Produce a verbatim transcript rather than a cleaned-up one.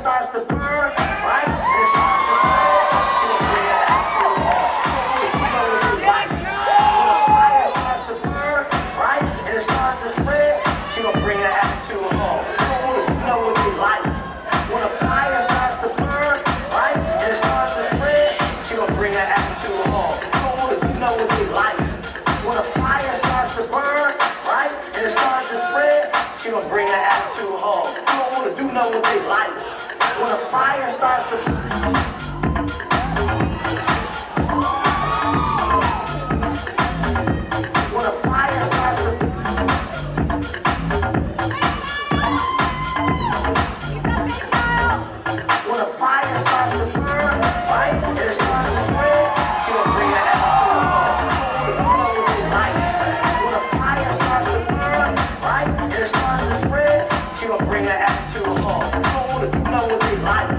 starts to burn, right? And it starts to spread, she gonna bring her attitude home. You know what they like. When the fire starts to burn, right? And it starts to spread, she gonna bring her attitude home. You know what they like. When the fire starts to burn, right? And it starts to spread, she gonna bring her attitude home. You know what they like. When the fire starts to burn, right? And it starts to spread, she gonna bring her attitude home. You don't wanna do know what they like. When the fire starts to When the fire starts to When the fire starts to burn, right? And it starts to spread, she gonna bring her attitude home. You know what they like. When the fire starts to burn, right? And it starts to spread, she gonna bring her attitude home. You know what they like.